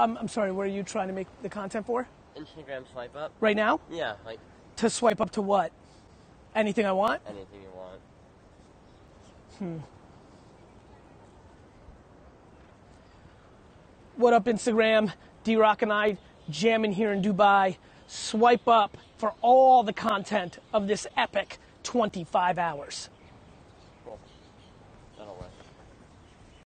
I'm sorry, what are you trying to make the content for? Instagram swipe up. Right now? Yeah, like To swipe up to what? Anything I want? anything you want. What up, Instagram? D-Rock and I jamming here in Dubai. Swipe up for all the content of this epic 25 hours.